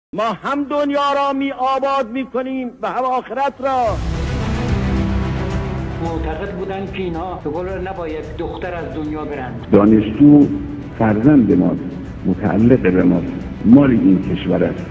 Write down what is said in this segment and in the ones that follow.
ما هم دنیا را آباد می‌کنیم و هم آخرت را. معتقد بودن که اینا به قول نباید دختر از دنیا برند. دانشجو فرزند ماست، متعلق به ماست، مال این کشور است.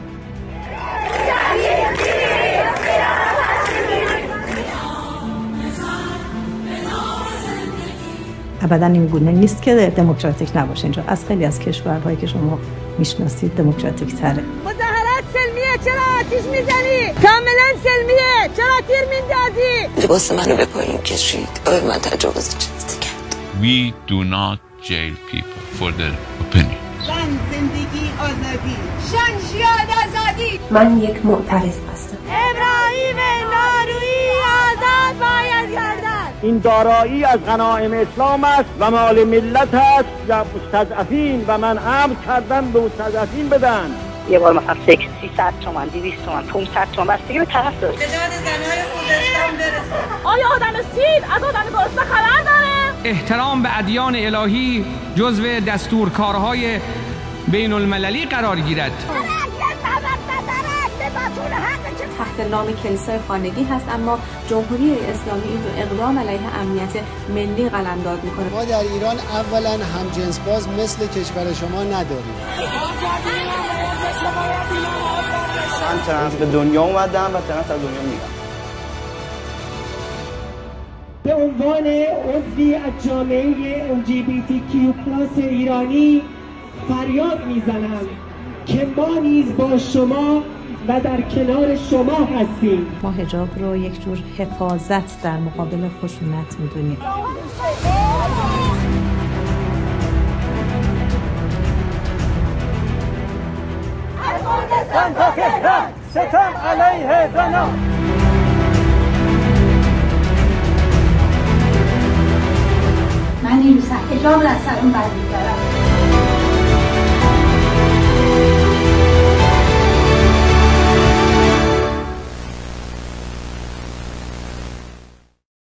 ابدا این گونه نیست که دموکراتیک نباشه. اینجا از خیلی از کشورهایی که شما میشناسید دموکراتیک تره. مظاهرات سلمیه، چرا آتیش میزنی؟ کاملا سلمیه، چرا تیر میندازی؟ لباس منو به پایین کشید. آره من تجاوز جنسی کرد. We do not jail people for their opinion. زن، زندگی، آزادی. شن، شیاد، آزادی. من یک معترض هستم. ابراهیم نارویی آزاد باید گردد. این دارایی از غنایم اسلام است و مال ملت است و مستضعفین و من امر کردم به مستضعفین بدن. یه بار مثلا 300 تومان 200 تومان 500 تومان بستگی به طرف داره. به داد زنهای خوزستان برسه. آیا آدم سید از آدم گرسنه خبر داره؟ احترام به ادیان الهی جزو دستورکارهای بین المللی قرار گیرد. تحت نام کلیسای خانگی هست، اما جمهوری اسلامی این رو اقدام علیه امنیت ملی قلمداد میکنه. ما در ایران اولا همجنس باز مثل کشور شما نداریم. من ترنس به دنیا اومدم و ترنس از دنیا میرم. به عنوان عضوی از جامعه LGBTQ+ ایرانی فریاد میزنم که ما نیز با شما و در کنار شما هستیم. ما حجاب رو یک جور حفاظت در مقابل خشونت میدونیم. کردستان تا تهران ستم علیه زنان. من این روزا حجاب را از سرم برمی‌دارم.